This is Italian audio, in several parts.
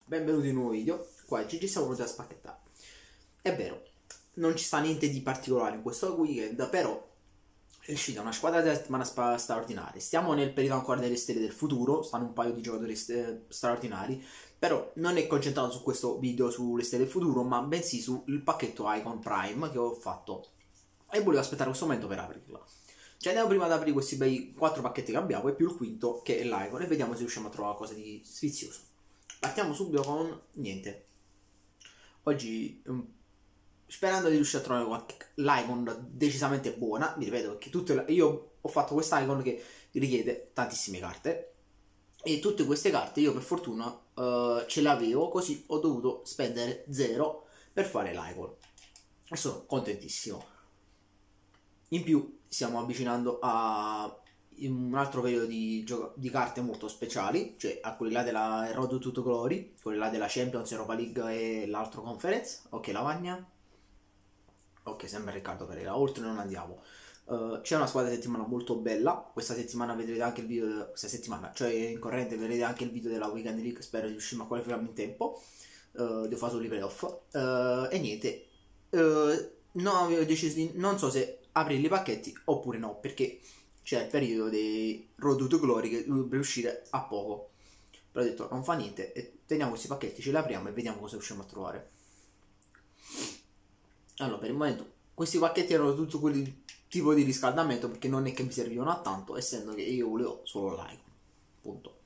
Benvenuti in un nuovo video. Qua ci siamo venuti a spacchettare. È vero, non ci sta niente di particolare in questo weekend, però è uscita una squadra della settimana straordinaria. Stiamo nel periodo ancora delle stelle del futuro, stanno un paio di giocatori straordinari, però non è concentrato su questo video sulle stelle del futuro, ma bensì sul pacchetto Icon Prime che ho fatto e volevo aspettare questo momento per aprirla. Ci andiamo prima ad aprire questi bei 4 pacchetti che abbiamo e più il quinto che è l'Icon e vediamo se riusciamo a trovare qualcosa di sfizioso. Partiamo subito con niente. Oggi sperando di riuscire a trovare qualche l'Icon decisamente buona. Vi ripeto perché io ho fatto quest'Icon che richiede tantissime carte e tutte queste carte io per fortuna ce le avevo, così ho dovuto spendere 0 per fare l'Icon e sono contentissimo. In più stiamo avvicinando a un altro periodo di carte molto speciali, cioè a quelli là della Road to Glory, quelli là della Champions, Europa League e l'altro Conference. Ok, Lavagna. Ok, sembra Riccardo Pereira. Oltre non andiamo. C'è una squadra settimana molto bella. Questa settimana vedrete anche il video. Questa settimana, cioè in corrente, vedrete anche il video della Weekend League. Spero di riuscire a qualificarmi in tempo. Devo fare solo i playoff. E niente. No, avevo deciso di. Non so se aprire i pacchetti oppure no, perché c'è il periodo dei Road to Glory che dovrebbe uscire a poco. Però ho detto non fa niente e teniamo questi pacchetti, ce li apriamo e vediamo cosa riusciamo a trovare. Allora, per il momento questi pacchetti erano tutti quelli tipo di riscaldamento, perché non è che mi servivano a tanto, essendo che io volevo solo l'Icon. Punto.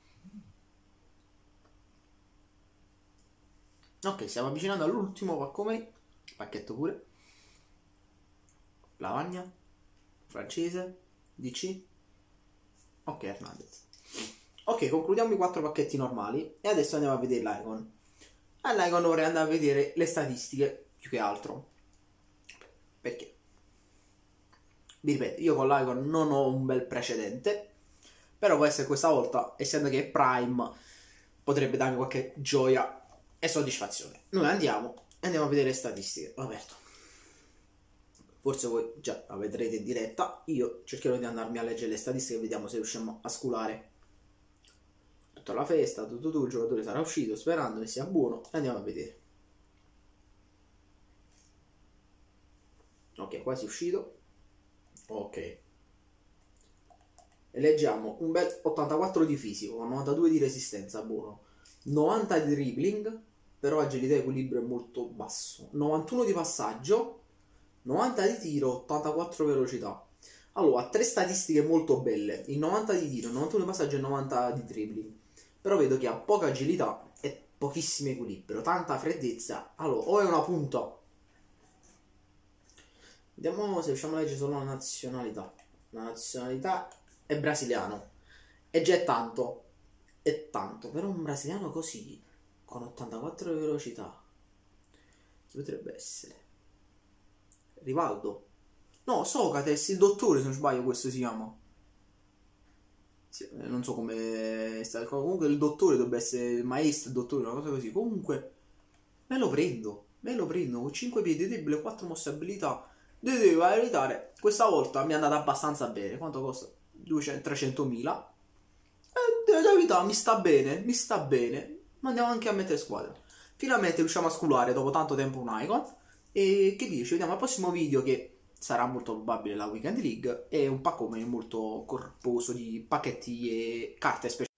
Ok, stiamo avvicinando all'ultimo pacchetto pure. Lavagna, francese, DC. Ok, Hernandez. Ok, concludiamo i 4 pacchetti normali e adesso andiamo a vedere l'Icon. All'Icon vorrei andare a vedere le statistiche più che altro. Perché? Vi ripeto, io con l'Icon non ho un bel precedente, però può essere questa volta, essendo che è Prime, potrebbe darmi qualche gioia e soddisfazione. Noi andiamo a vedere le statistiche. Ho aperto. Forse voi già la vedrete in diretta, io cercherò di andarmi a leggere le statistiche e vediamo se riusciamo a sculare tutta la festa, tutto il giocatore sarà uscito, sperando che sia buono, e andiamo a vedere. Ok, quasi uscito. Ok. E leggiamo un bel 84 di fisico, con 92 di resistenza, buono. 90 di dribbling, però agilità e equilibrio è molto basso. 91 di passaggio, 90 di tiro, 84 velocità. Allora, 3 statistiche molto belle. Il 90 di tiro, 91 di passaggio e 90 di dribbling. Però vedo che ha poca agilità e pochissimo equilibrio, tanta freddezza. Allora, o è una punta. Vediamo se riusciamo a leggere solo la nazionalità. La nazionalità è brasiliano. E già è tanto. È tanto. Però un brasiliano così, con 84 di velocità, chi potrebbe essere? Rivaldo? No, Socrates, il dottore, se non sbaglio questo si chiama. Sì, non so come sta. Comunque il dottore dovrebbe essere il maestro, il dottore, una cosa così. Comunque me lo prendo con 5 piedi debole e 4 mosse abilità. Devo evitare. Questa volta mi è andata abbastanza bene. Quanto costa? 300.000. E la verità mi sta bene. Ma andiamo anche a mettere squadra. Finalmente riusciamo a sculare dopo tanto tempo un Icon. E che dici? Vediamo al prossimo video, che sarà molto probabile la Weekend League, e un paccone molto corposo di pacchetti e carte speciali.